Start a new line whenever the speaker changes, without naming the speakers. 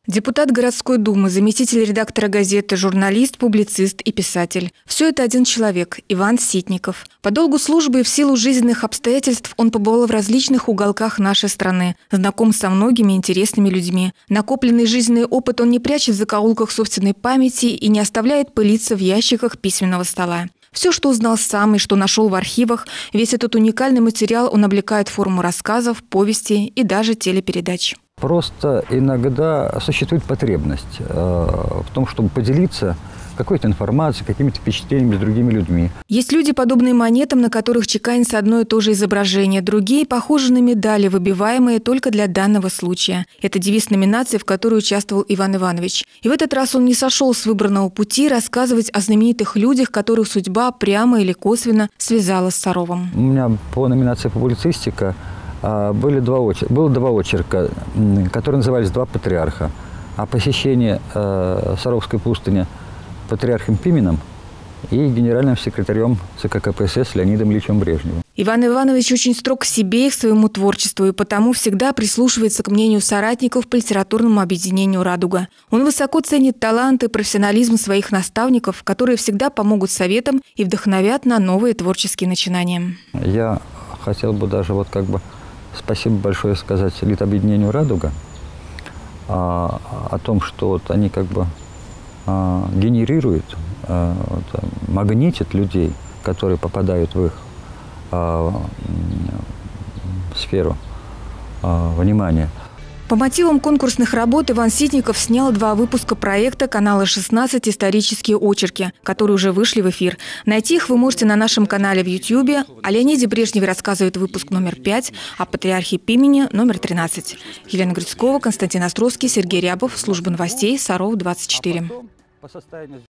Депутат городской думы, заместитель редактора газеты, журналист, публицист и писатель. Все это один человек – Иван Ситников. По долгу службы и в силу жизненных обстоятельств он побывал в различных уголках нашей страны, знаком со многими интересными людьми. Накопленный жизненный опыт он не прячет в закоулках собственной памяти и не оставляет пылиться в ящиках письменного стола. Все, что узнал сам и что нашел в архивах, весь этот уникальный материал он облекает в форму рассказов, повестей и даже телепередач.
Просто иногда существует потребность в том, чтобы поделиться какой-то информацией, какими-то впечатлениями с другими людьми.
Есть люди, подобные монетам, на которых чеканится одно и то же изображение. Другие похожи на медали, выбиваемые только для данного случая. Это девиз номинации, в которой участвовал Иван Иванович. И в этот раз он не сошел с выбранного пути рассказывать о знаменитых людях, которых судьба прямо или косвенно связала с Саровом.
У меня по номинации «Публицистика» было два очерка, которые назывались «Два патриарха». О посещении Саровской пустыни патриархом Пименом и генеральным секретарем ЦК КПСС Леонидом Ильичем Брежневым.
Иван Иванович очень строг к себе и к своему творчеству, и потому всегда прислушивается к мнению соратников по литературному объединению «Радуга». Он высоко ценит талант и профессионализм своих наставников, которые всегда помогут советам и вдохновят на новые творческие начинания.
Я хотел бы даже спасибо большое сказать литобъединению «Радуга» о том, что они генерируют, магнитят людей, которые попадают в их сферу внимания.
По мотивам конкурсных работ Иван Ситников снял 2 выпуска проекта канала «16. Исторические очерки», которые уже вышли в эфир. Найти их вы можете на нашем канале в YouTube. О Леониде Брежневе рассказывает выпуск номер 5, о патриархе Пимене номер 13. Елена Грицкова, Константин Островский, Сергей Рябов. Служба новостей, Саров, 24.